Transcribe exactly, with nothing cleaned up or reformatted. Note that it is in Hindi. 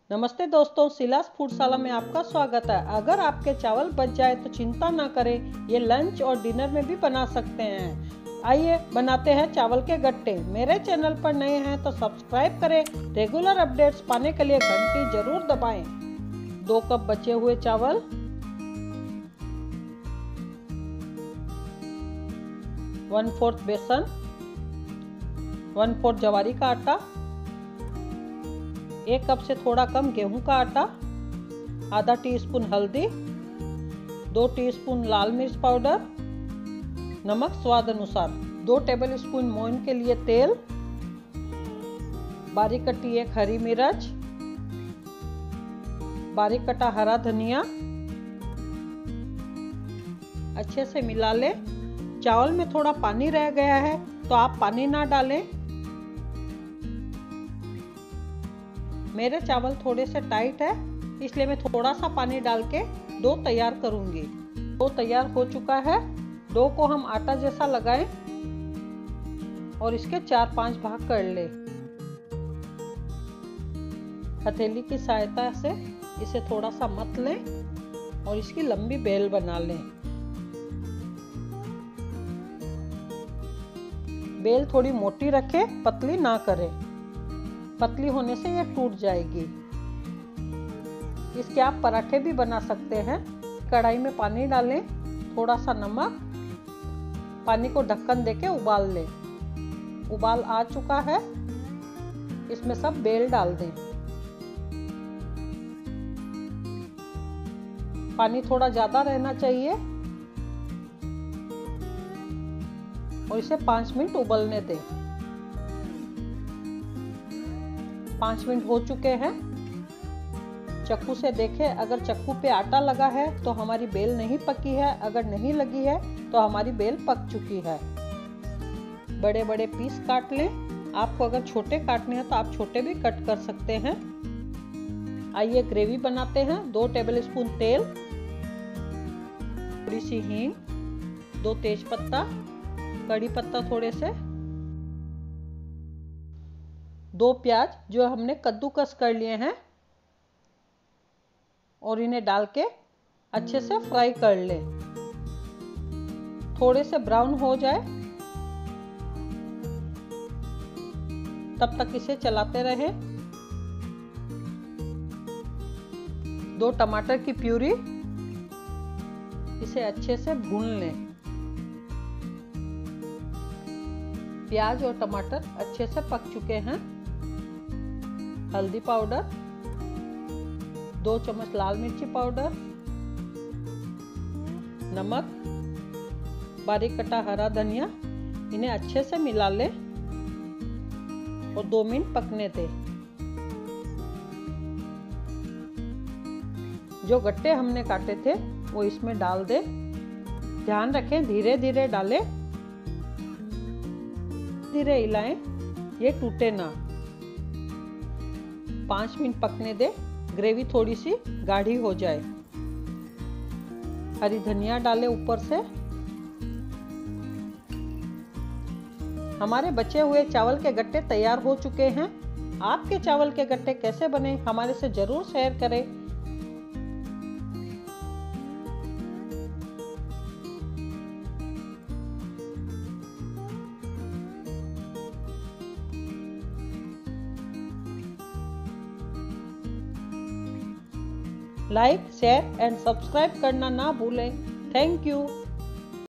नमस्ते दोस्तों, सिलास फूडशाला में आपका स्वागत है। अगर आपके चावल बच जाए तो चिंता ना करें, ये लंच और डिनर में भी बना सकते हैं। आइए बनाते हैं चावल के गट्टे। मेरे चैनल पर नए हैं तो सब्सक्राइब करें। रेगुलर अपडेट्स पाने के लिए घंटी जरूर दबाएं। दो कप बचे हुए चावल, वन फोर्थ बेसन, वन फोर्थ ज्वारी का आटा, एक कप से थोड़ा कम गेहूं का आटा, आधा टीस्पून हल्दी, दो टीस्पून लाल मिर्च पाउडर, नमक स्वाद अनुसार, दो टेबलस्पून मोइन के लिए तेल, बारीक कटी एक हरी मिर्च, बारीक कटा हरा धनिया। अच्छे से मिला ले। चावल में थोड़ा पानी रह गया है तो आप पानी ना डालें। मेरे चावल थोड़े से टाइट है, इसलिए मैं थोड़ा सा पानी डाल के डो तैयार करूंगी। डो तैयार हो चुका है। डो को हम आटा जैसा लगाएं और इसके चार पांच भाग कर ले। हथेली की सहायता से इसे थोड़ा सा मत लें और इसकी लंबी बेल बना लें। बेल थोड़ी मोटी रखें, पतली ना करें। पतली होने से यह टूट जाएगी। इसके आप पराठे भी बना सकते हैं। कढ़ाई में पानी डालें, थोड़ा सा नमक, पानी को ढक्कन देके उबाल लें। उबाल आ चुका है, इसमें सब बेल डाल दें। पानी थोड़ा ज्यादा रहना चाहिए और इसे पाँच मिनट उबलने दें। पाँच मिनट हो चुके हैं। चक्कू से देखें, अगर चक्कू पे आटा लगा है तो हमारी बेल नहीं पकी है, अगर नहीं लगी है तो हमारी बेल पक चुकी है। बड़े बड़े पीस काट लें। आपको अगर छोटे काटने हैं तो आप छोटे भी कट कर सकते हैं। आइए ग्रेवी बनाते हैं। दो टेबलस्पून तेल, थोड़ी सी हींग, दो तेज पत्ता, कड़ी पत्ता थोड़े से, दो प्याज जो हमने कद्दूकस कर लिए हैं और इन्हें डाल के अच्छे से फ्राई कर लें। थोड़े से ब्राउन हो जाए तब तक इसे चलाते रहें। दो टमाटर की प्यूरी, इसे अच्छे से भून लें। प्याज और टमाटर अच्छे से पक चुके हैं। हल्दी पाउडर, दो चम्मच लाल मिर्ची पाउडर, नमक, बारीक कटा हरा धनिया। इन्हें अच्छे से मिला लें और दो मिनट पकने दें। जो गट्टे हमने काटे थे वो इसमें डाल दें। ध्यान रखें, धीरे धीरे डालें, धीरे हिलाएं, ये टूटे ना। पाँच मिनट पकने दे। ग्रेवी थोड़ी सी गाढ़ी हो जाए। हरी धनिया डालें ऊपर से। हमारे बचे हुए चावल के गट्टे तैयार हो चुके हैं। आपके चावल के गट्टे कैसे बने हमारे से जरूर शेयर करें। लाइक, शेयर एंड सब्सक्राइब करना ना भूलें। Thank you.